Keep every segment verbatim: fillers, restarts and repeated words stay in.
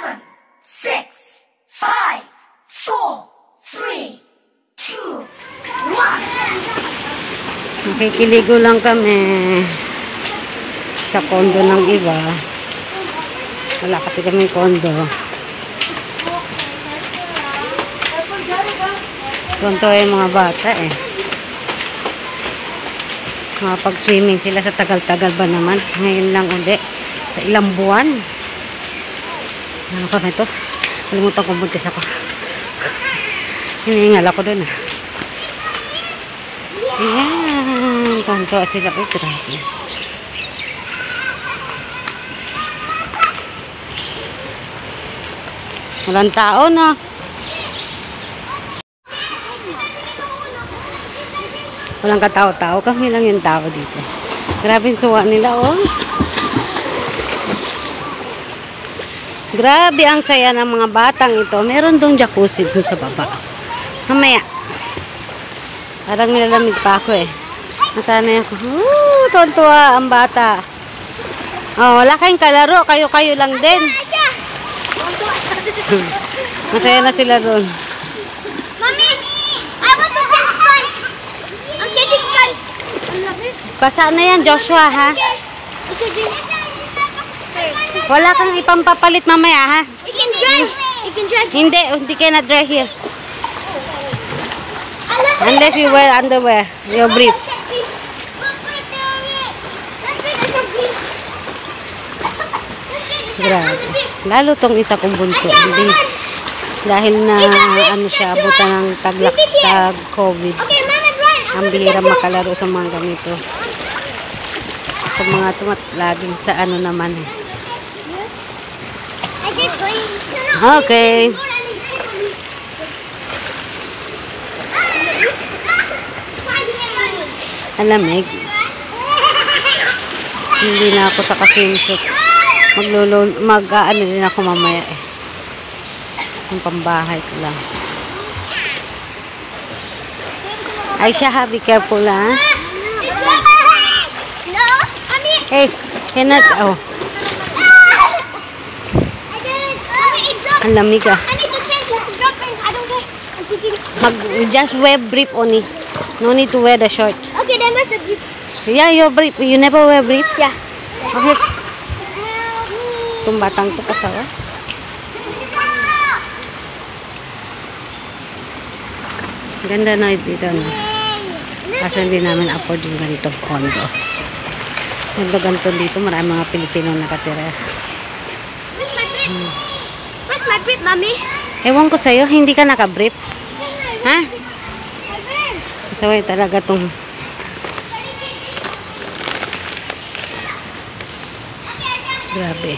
seven, six, five, four, three, two, one. Nakikiligo lang kami sa kondo ng iba. Wala kasi kami kondo. Kondo ay mga bata eh. Makapag-swimming sila sa tagal-tagal ba naman. Ngayon lang ulit. Sa ilang buwan. Ano ka ba ito? Kalimutan ko buntis ako. Hinihingal ako dun ah. Ayan. Kanto sila. Uy, grabe. Walang tao na. Walang katao-tao. Kami lang yung tao dito. Grabe yung suwa nila, oh. Grabe ang saya ng mga batang ito. Meron dong jacuzzi dun sa baba. Mamaya. Parang nilalamig pa ako, eh. Nasanay ako. Woo! Tontuwa ang bata. Oh, wala kayong kalaro. Kayo-kayo lang din. Masaya na sila doon. Mommy, I want to change pants. I'm changing pants. Basa na yan, Joshua, ha? Wala kang ipampapalit mamaya, ha? You can dry. You can dry. Hindi, hindi ka na dry here. Unless you wear underwear, your brief. Grabe. Lalo tong isa kong bunso. Hindi, dahil na ano siya, abutan ng taglak, tag-COVID. Ang bihira makalaro sa mga ganito. Sa mga tumat, laging sa ano naman eh. Okay. Alamig. Hindi na ako sa swimsuit. Maglulun, mag-ano din ako mamaya eh. Yung pambahay ko lang. Aisha, ha, be careful, ha? No, mommy. Hey, cannot, oh. Ang lamig, ah. I need to change this drop in. I don't get. I'm teaching. Mag, just wear brief only. No need to wear the short. Okay, then what's the brief? Yeah, your brief. You never wear brief? Yeah. Okay. Help me. Itong batang to kasawa. Ganda na dito, no? Kasi hindi namin afford yung ganitong condo. Ganda ganito dito. Marami mga Pilipino nakatira. Where's my brief? Hmm. Where's my brief, mommy? Ewan ko sa'yo, hindi ka naka-brief. Ha? Kasaway talaga tong grabe.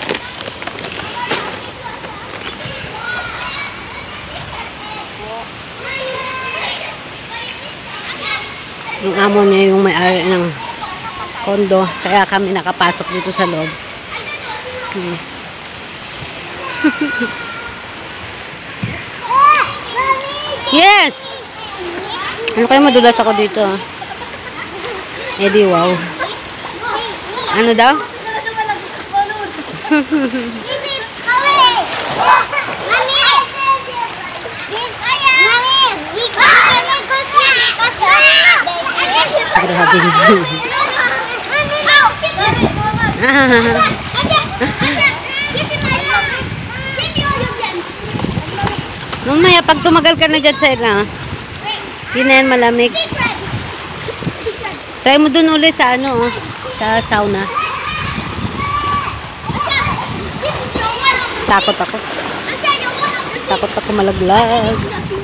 Yung amo niya yung may-ari ng kondo, kaya kami nakapasok dito sa loob. Hmm. Yes! Ano kayo, madulas ako dito, ah. Eh di wow. Ano daw? Grabe. Mamaya, pag tumagal ka na dyan sa ila, hindi na yan malamig. Try mo dun ulit sa ano, oh, sa sauna. Takot ako. Takot ako malaglag.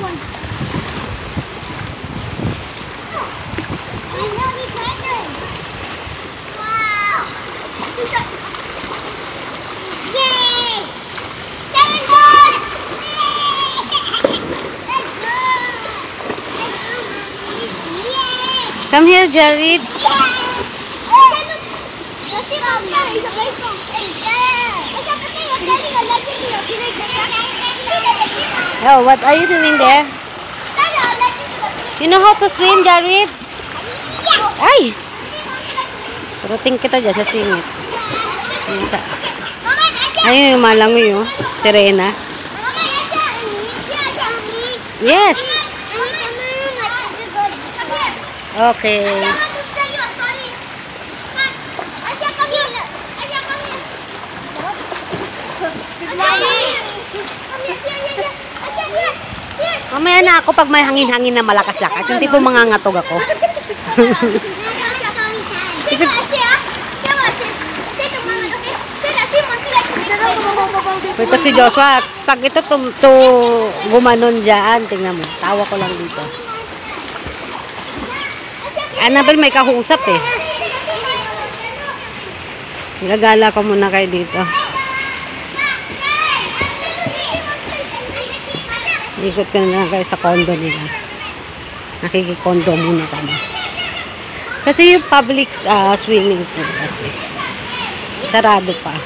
Come here, Jared. Oh, what are you doing there? You know how to swim, Jared? Ay! Turuting kita dyan sa singit. Yan sa... Ayun yung malangoy, oh. Serena. Yes. Okay. Mamaya na ako pag may hangin-hangin na malakas-lakas. Yung tipo mangangatog ako. Ito si Joshua. Pag ito tum to gumanon dyan, tingnan mo. Tawa ko lang dito. Annabelle may kausap eh. Gagala ko muna kayo dito. Ikot ko na lang kayo sa condo nila. Nakikikondo muna kami. Kasi yung public uh, swimming pool kasi sarado pa.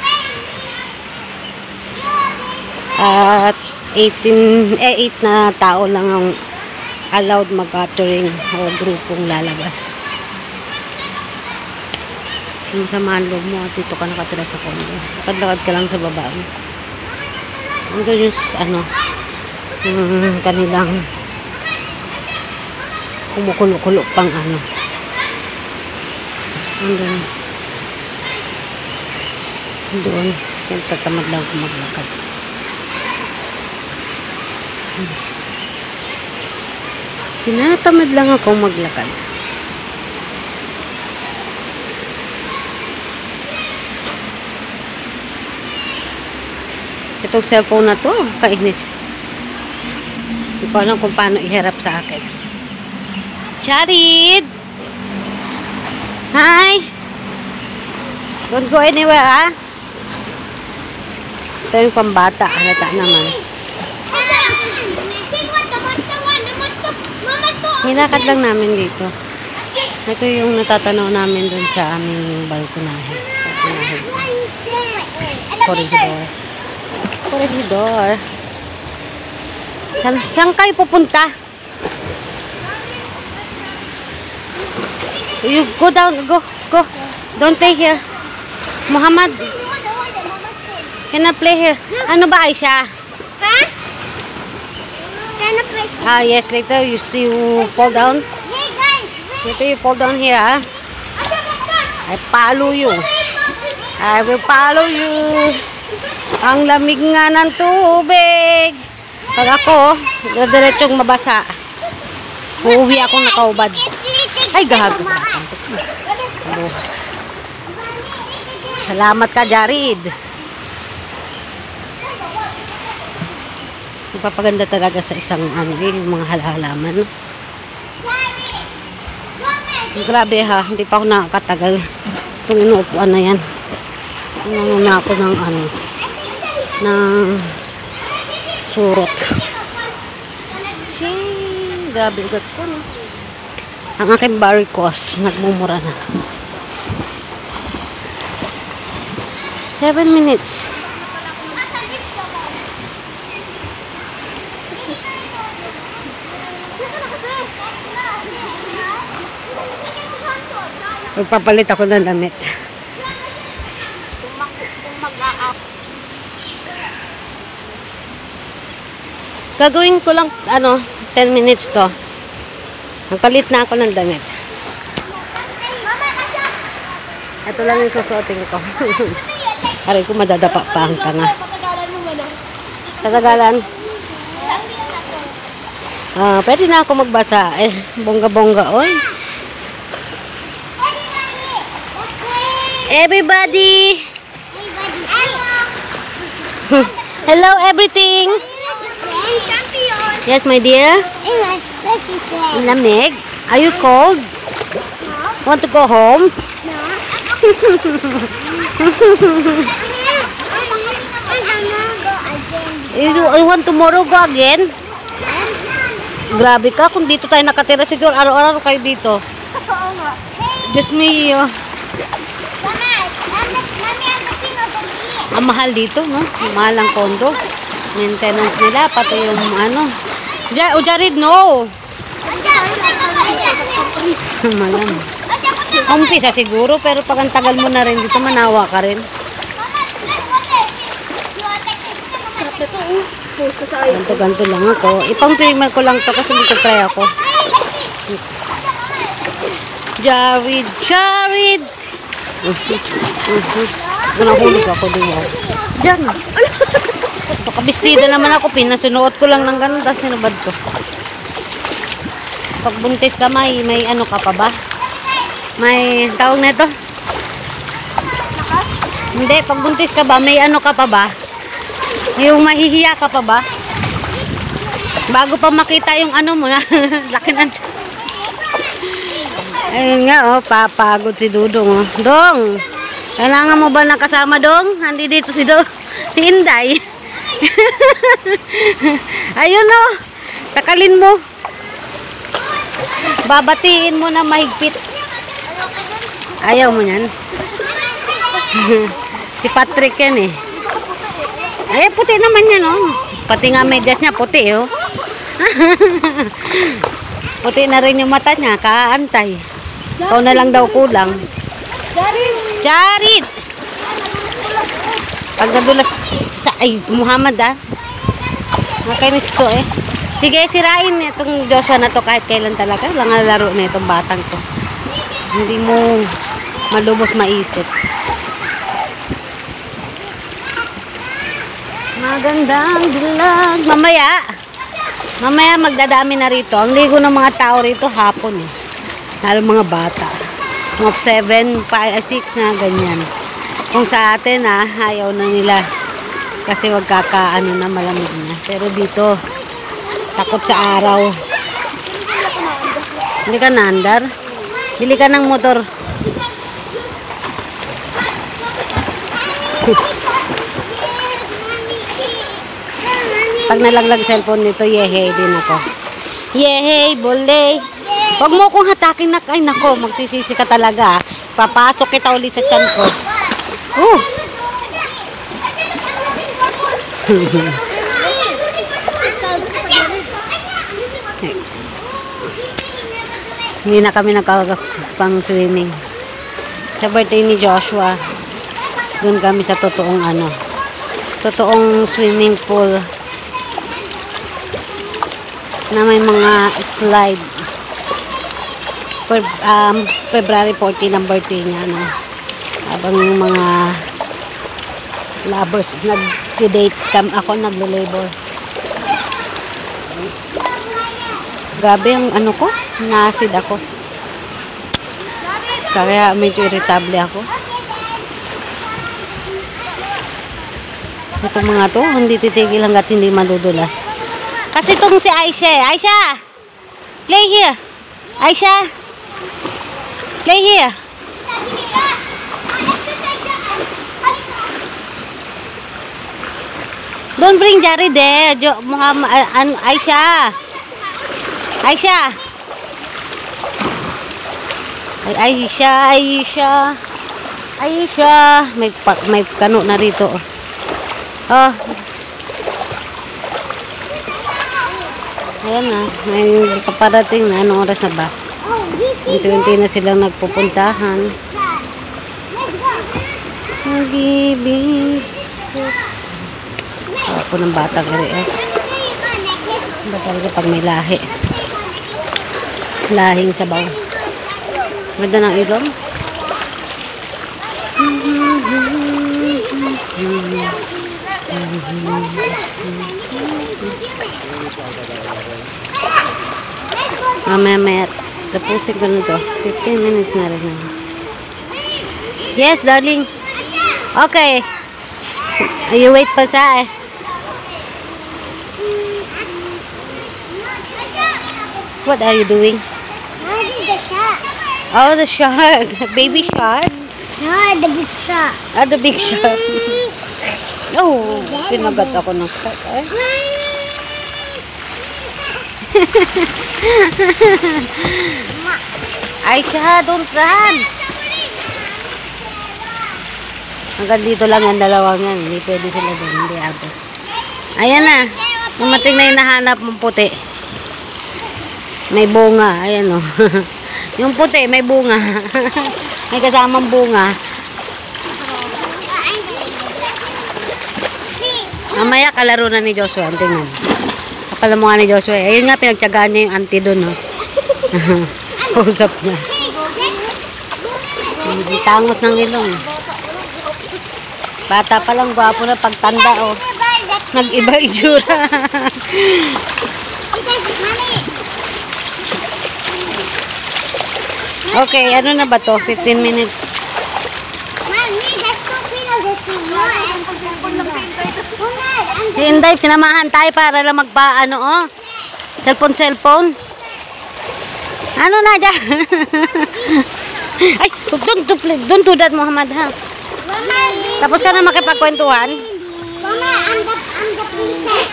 At eighteen, eh, eight na tao lang ang allowed mag-gathering o grupong lalabas. Yung samahan loob mo at dito ka nakatira sa condo. Lakad-lakad ka lang sa baba. Ando yung ano, yung kanilang kumukulo-kulo pang ano. Andun. Doon. Yung tatamad lang kung maglakad. Hmm. Tinatamad lang ako maglakad. Itong cellphone na to, kainis. Hindi ko alam kung paano iharap sa akin. Charid! Hi! Don't go anywhere, ah. Ito yung pambata. Halata naman. Hinakad lang namin dito. Ito yung natatanaw namin dun sa aming balkonahe. Balkonahe. Corridor. Corridor. Saan, saan kayo pupunta? You go down. Go. Go. Don't play here. Muhammad. Can I play here? Ano ba, Aisha? Ha? Can I play? Ah, yes. Later you see you fall down. Hey guys, Later you fall down here, ah. I follow you. I will follow you. Ang lamig nga ng tubig. Pag ako, diretsong mabasa. Uuwi akong nakaubad. Ay, gahag. Salamat ka, Jared. Napapaganda talaga sa isang ano, yung mga halaman. Grabe ha, hindi pa ako nakakatagal. Itong inuupuan na yan. Ano na ako ng ano, ng surot. Shing, grabe ugat ko, no? Ang aking varicose, nagmumura na. Seven minutes. Magpapalit ako ng damit. Gagawin ko lang, ano, ten minutes to. Magpalit na ako ng damit. Ito lang yung susuotin ko. Pare ko madadapa pa ang tanga. Katagalan. Ah, pwede na ako magbasa. Eh, bongga-bongga, oy. Everybody! Hello, everything! Yes, my dear? Lamig? Are you cold? Want to go home? You, you want tomorrow go again? Grabe ka, kung dito tayo nakatira siguro, araw-araw kayo dito. Just me, uh, ang mahal dito, no? Mahal ang condo. Maintenance nila, pati yung ano. Ja, o Jared, no! Malam. Umpisa siguro, pero pag ang tagal mo na rin dito, manawa ka rin. Ganto-ganto lang ako. Ipang-primer ko lang to kasi magta-try ako. Jared, Jared! Nahulog ako din ako. Diyan. Pakabistida naman ako. Pinasunuot ko lang ng ganun. Tapos sinubad ko. Pag buntis ka, may, may ano ka pa ba? May tawag na ito? Hindi, pag buntis ka ba, may ano ka pa ba? Yung mahihiya ka pa ba? Bago pa makita yung ano mo na. Laki na. Ayun nga, oh, papagod si Dudong. Oh. Dong! Kailangan mo ba nakasama, Dong? Hindi dito si Dong. Si Inday. Ayun, oh. Sakalin mo. Babatiin mo na mahigpit. Ayaw mo yan. Si Patrick yan eh. Ay, puti naman yan, oh. Pati nga medyas niya, puti, oh. Puti na rin yung mata niya, kaantay. Ikaw na lang daw kulang. Jared! Pag nadulas, ay, Muhammad, ah. Nakainis to, eh. Sige, sirain itong Joshua na to kahit kailan talaga. Lang laro na itong batang to. Hindi mo malubos maisip. Magandang dilag. Mamaya, mamaya magdadami na rito. Ang ligo ng mga tao rito hapon eh. Lalo mga bata. Mga seven, five, six na ganyan. Kung sa atin ah, ayaw na nila. Kasi magkakaano na malamig na. Pero dito, takot sa araw. Hindi ka naandar? Bili ka ng motor. Pag nalaglag cellphone nito, yehey din ako. Yehey, boley. Huwag mo kong hatakin na. Ay, nako, magsisisi ka talaga. Papasok kita ulit sa tiyan ko. Uh! Hindi na kami nagkakapang swimming. Sa birthday ni Joshua, doon kami sa totoong ano, totoong swimming pool na may mga slide. Fe um, February fourteenth ang birthday niya, no? Habang yung mga lovers nag-date kam ako naglo-labor. Grabe ang ano ko, na-acid ako. Kaya medyo irritable ako. Ito mga to, hindi titigil hanggat hindi madudulas. Kasi itong si Aisha, Aisha! Play here! Aisha! Play here! Don't bring Jared there, Jo Muhammad, uh, Aisha! Aisha! Ay, Aisha, Aisha! Aisha! May, may kano na rito. Oh. Ayan na. May paparating na. Anong oras na ba? Unti-unti na silang nagpupuntahan. Nag-ibig. Ako ng batang ere eh. Ba talaga pag may lahi. Lahing sabaw. Ganda ng ilong. Mamaya maya tapusin ko na to. fifteen minutes na rin. Yes, darling. Okay. You wait pa sa eh. What are you doing? The shark. Oh, the shark. Baby shark. No, the big shark. Ah, the big shark. Oh, pinagat ako ng shark eh. Aisha, don't run. Hanggang dito lang ang dalawang yan. Hindi pwede sila doon. Hindi abot. Ayan na. Umating na yung nahanap mong puti. May bunga. Ayan o. Yung puti, may bunga. May kasamang bunga. Mamaya kalaro na ni Joshua. Tingnan. Kapala mo nga ni Joshua. Ayun nga, pinagtyagaan niya yung auntie doon, no? Usap niya. Ang tangot ng ilong. Bata pa lang, gwapo na pagtanda, oh. Nag-iba itsura. Okay, ano na ba to? fifteen minutes. Si Inday, sinamahan tayo para lang magpa, ano, oh. Cellphone, cellphone. Ano na dyan? Ay, don't, don't, don't do that, Muhammad, ha? Tapos ka na makipagkwentuhan? Mama, I'm the, I'm the princess.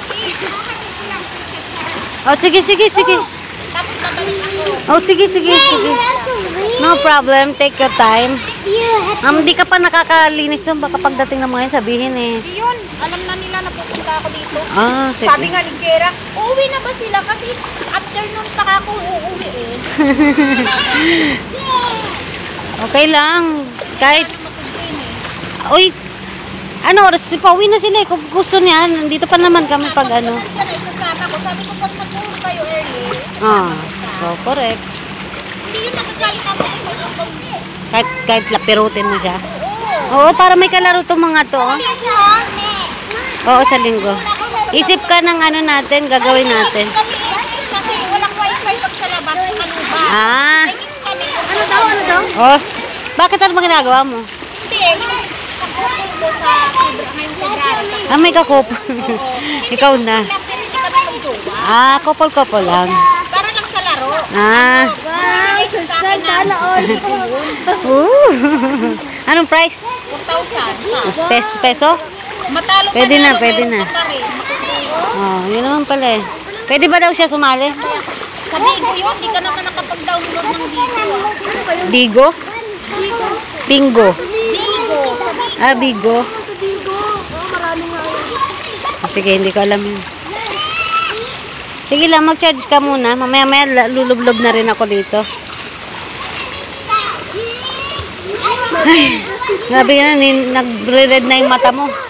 Oh, sige, sige, sige. Oh, sige, sige, sige. No problem, take your time. Um, hindi ka pa nakakalinis yun. Baka pagdating ng mga yun, sabihin eh. Hindi yun. Alam na nila na pupunta ako dito. Ah, sige. Sabi nga ni Jera, uuwi na ba sila? Kasi afternoon pa ako uuwi eh. Okay lang. Kahit, Mag-screen eh. uy, ano oras? Pauwi na sila eh. Kung gusto niya, nandito pa naman kami pag ano. Nandiyan na isasama ko. Sabi ko pag mag-uwi kayo early. Ah, so correct. Hindi yun nagagalit ako. Kahit, kahit lapirutin mo siya. Oo. Oo, para may kalaro itong mga to. Oh. Linggo ha? Oo, sa linggo. Isip ka ng ano natin, gagawin natin. Kami kasi walang wifi pag sa labas. Kanuba. Ah. Kami. Ano daw? Ano daw? Oh, bakit ano ba ginagawa mo? Hindi. Yung kakupin ko sa February. Ngayong February. Ah, may kakop. Ikaw na. Pero hindi kami magjowa. Ah, couple-couple lang. Para lang sa laro. Ah. Wow, susan, sana all. Ooh. Anong price? one thousand. Peso? Peso? Matalo Pwede ka na, pero pwede meron na. ka pa rin. Oh, yun naman pala eh. Pwede ba daw siya sumali? Sa Bigo yun, di ka naman nakapag-download ng Bigo. ah. Bigo? Bingo. Bigo. Sa Bigo. Ah, Bigo. Sa Bigo. Oh, marami nga yun. Sige, hindi ko alam yun. Sige lang, mag-charge ka muna. Mamaya-maya lulublob na rin ako dito. Ay, grabe na, nag-red na yung mata mo.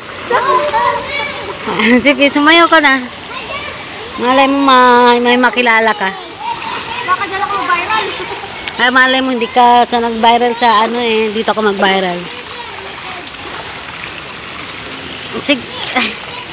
Sige, sumayo ka na. Malay mo ma may makilala ka. Baka dyan ako viral. Ay, malay mo hindi ka sa nag-viral sa ano eh. Dito ako mag-viral. Sige. Ay.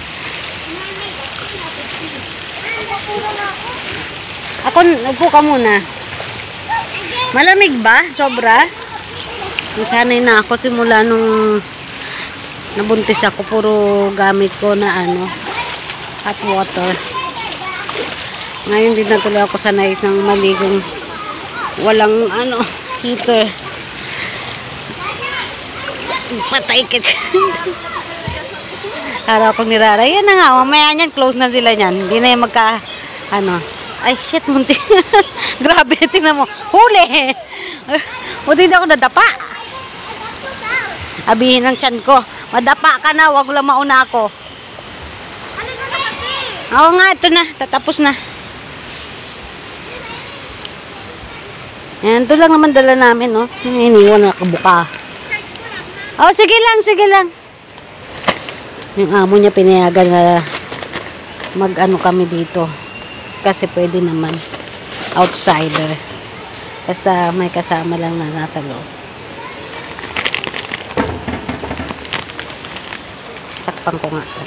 Ako, upo ka muna. Malamig ba? Sobra? Nasanay na ako simula nung nabuntis ako. Puro gamit ko na ano, hot water. Ngayon din natuloy ako sanay ng maligong walang ano, heater. Patay ka dyan. Araw ko ni Rara. Yan na nga, mamaya niyan, close na sila niyan. Hindi na yung magka, ano. Ay, shit, munti. Grabe, tingnan mo. Huli! Munti na ako nadapa. Abihin ng tiyan ko, madapa ka na, wag lang mauna ako. Ano na kasi? Oo nga, ito na. Tatapos na. Yan, ito lang naman dala namin, no? Iniwan na kabuka. Oh, sige lang, sige lang. Yung amo niya pinayagan na mag-ano kami dito. Kasi pwede naman. Outsider. Basta may kasama lang na nasa loob. Takpan ko nga ito.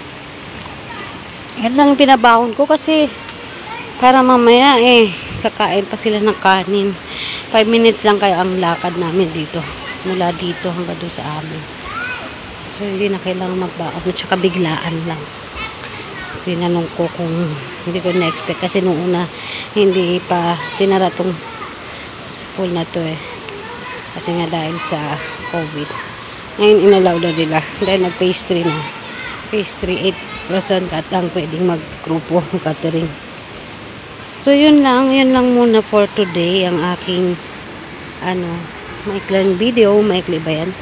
Yan lang pinabahon ko kasi para mamaya eh kakain pa sila ng kanin. five minutes lang kayo ang lakad namin dito. Mula dito hanggang doon sa amin. So hindi na kailangan magbaon. Tsaka biglaan lang. Tinanong ko kung hindi ko na-expect kasi nung una hindi pa sinara tong pool na to eh. Kasi nga dahil sa COVID. Ngayon inalaw na nila. Dahil nag-phase three na. phase three, eight percent at ang pwedeng mag-grupo catering. So yun lang, yun lang muna for today ang aking ano, maikling video, maikli ba yan?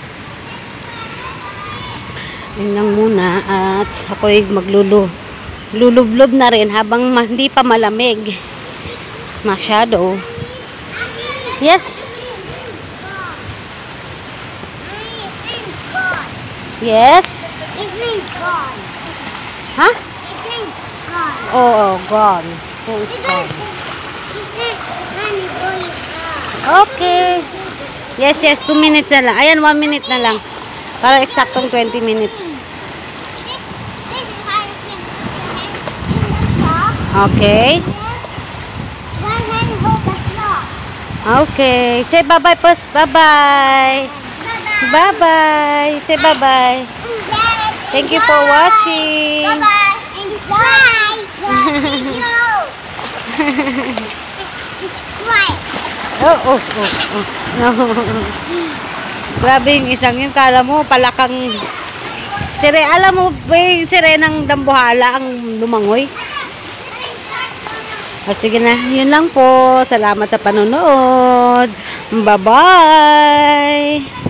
Yun lang muna at ako'y maglulu lulublob na rin habang hindi pa malamig masyado. Yes. Yes. It means God. Ha? It is gone. Oo, gone. Who is It gone? is honey boy. Okay. Yes, yes. Two minutes na lang. Ayan, one minute na lang. Para eksaktong twenty minutes. This, this is how you can put your hand in the floor. Okay. One hand hold the floor. Okay. Say bye-bye, Pus. Bye-bye. Bye-bye. Bye-bye. Say bye-bye. Yes. Thank you for watching. Bye-bye. Enjoy the video. It's quiet. Oh, oh, oh, oh. Grabe yung isang yun. Kala mo, palakang... Sire, alam mo ba yung sirenang dambuhala ang lumangoy? O, sige na. Yun lang po. Salamat sa panonood. Bye-bye.